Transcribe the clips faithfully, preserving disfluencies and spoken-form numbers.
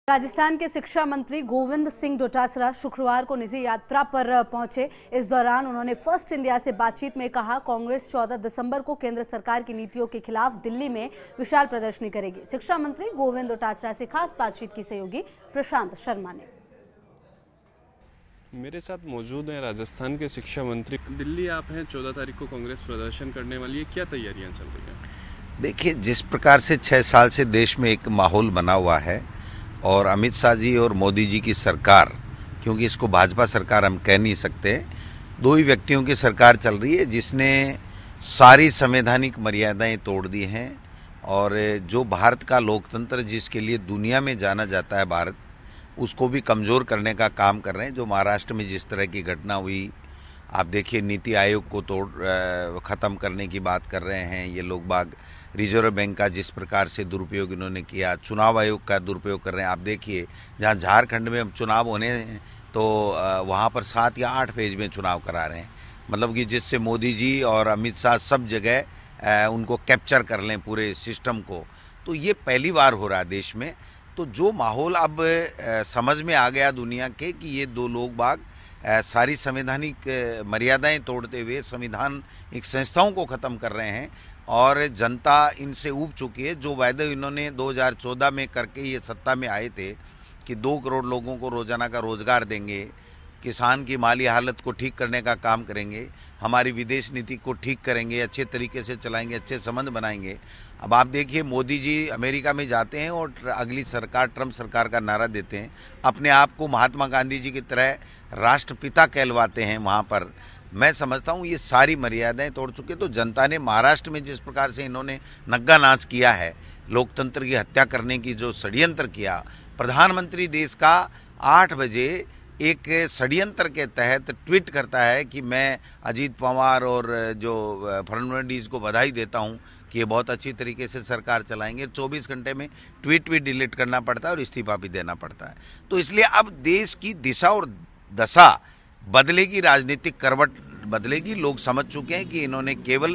राजस्थान के शिक्षा मंत्री गोविंद सिंह डोटासरा शुक्रवार को निजी यात्रा पर पहुंचे। इस दौरान उन्होंने फर्स्ट इंडिया से बातचीत में कहा, कांग्रेस चौदह दिसंबर को केंद्र सरकार की नीतियों के खिलाफ दिल्ली में विशाल प्रदर्शनी करेगी। शिक्षा मंत्री गोविंद डोटासरा से खास बातचीत की सहयोगी प्रशांत शर्मा ने। मेरे साथ मौजूद हैं राजस्थान के शिक्षा मंत्री। दिल्ली आप हैं, चौदह तारीख को कांग्रेस प्रदर्शन करने वाली है, क्या तैयारियां चल रही हैं? देखिए, जिस प्रकार से छः साल से देश में एक माहौल बना हुआ है और अमित शाह जी और मोदी जी की सरकार, क्योंकि इसको भाजपा सरकार हम कह नहीं सकते, दो ही व्यक्तियों की सरकार चल रही है जिसने सारी संवैधानिक मर्यादाएं तोड़ दी हैं और जो भारत का लोकतंत्र जिसके लिए दुनिया में जाना जाता है भारत, उसको भी कमज़ोर करने का काम कर रहे हैं। जो महाराष्ट्र में जिस तरह की घटना हुई, आप देखिए, नीति आयोग को तोड़ ख़त्म करने की बात कर रहे हैं ये लोग बाग। रिजर्व बैंक का जिस प्रकार से दुरुपयोग इन्होंने किया, चुनाव आयोग का दुरुपयोग कर रहे हैं। आप देखिए, जहां झारखंड में चुनाव होने हैं तो वहां पर सात या आठ पेज में चुनाव करा रहे हैं, मतलब कि जिससे मोदी जी और अमित शाह सब जगह उनको कैप्चर कर लें पूरे सिस्टम को। तो ये पहली बार हो रहा है देश में। तो जो माहौल अब समझ में आ गया दुनिया के कि ये दो लोग बाग सारी संवैधानिक मर्यादाएं तोड़ते हुए संविधान एक संस्थाओं को ख़त्म कर रहे हैं और जनता इनसे ऊब चुकी है। जो वायदे इन्होंने दो हज़ार चौदह में करके ये सत्ता में आए थे कि दो करोड़ लोगों को रोजाना का रोजगार देंगे, किसान की माली हालत को ठीक करने का काम करेंगे, हमारी विदेश नीति को ठीक करेंगे, अच्छे तरीके से चलाएंगे, अच्छे संबंध बनाएंगे। अब आप देखिए, मोदी जी अमेरिका में जाते हैं और अगली सरकार ट्रंप सरकार का नारा देते हैं, अपने आप को महात्मा गांधी जी की तरह राष्ट्रपिता कहलवाते हैं वहाँ पर। मैं समझता हूँ ये सारी मर्यादाएं तोड़ चुके। तो जनता ने महाराष्ट्र में जिस प्रकार से इन्होंने नग्गा नाच किया है, लोकतंत्र की हत्या करने की जो षड्यंत्र किया, प्रधानमंत्री देश का आठ बजे एक षड्यंत्र के तहत ट्वीट करता है कि मैं अजीत पवार और जो फडणवीस को बधाई देता हूं कि ये बहुत अच्छी तरीके से सरकार चलाएंगे। चौबीस घंटे में ट्वीट भी डिलीट करना पड़ता है और इस्तीफा भी देना पड़ता है। तो इसलिए अब देश की दिशा और दशा बदलेगी, राजनीतिक करवट बदलेगी। लोग समझ चुके हैं कि इन्होंने केवल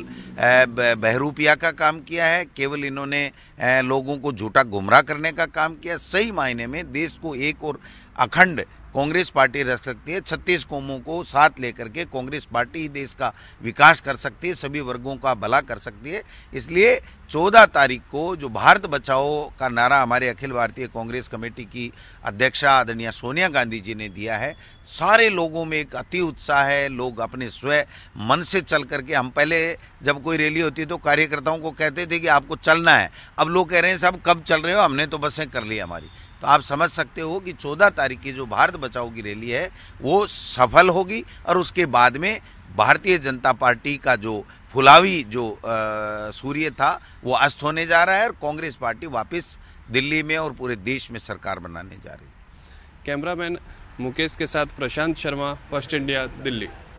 बहरूपिया का काम किया है, केवल इन्होंने लोगों को झूठा गुमराह करने का काम किया। सही मायने में देश को एक और अखंड कांग्रेस पार्टी रख सकती है। छत्तीस कौमों को साथ लेकर के कांग्रेस पार्टी ही देश का विकास कर सकती है, सभी वर्गों का भला कर सकती है। इसलिए चौदह तारीख को जो भारत बचाओ का नारा हमारे अखिल भारतीय कांग्रेस कमेटी की अध्यक्षा आदरणीय सोनिया गांधी जी ने दिया है, सारे लोगों में एक अति उत्साह है। लोग अपने स्वयं मन से चल करके, हम पहले जब कोई रैली होती तो कार्यकर्ताओं को कहते थे कि आपको चलना है, अब लोग कह रहे हैं साहब कब चल रहे हो, हमने तो बसें कर ली हमारी। तो आप समझ सकते हो कि चौदह तारीख की जो भारत बचाओ की रैली है वो सफल होगी और उसके बाद में भारतीय जनता पार्टी का जो फुलावी जो सूर्य था वो अस्त होने जा रहा है और कांग्रेस पार्टी वापस दिल्ली में और पूरे देश में सरकार बनाने जा रही है। कैमरामैन मुकेश के साथ प्रशांत शर्मा, फर्स्ट इंडिया, दिल्ली।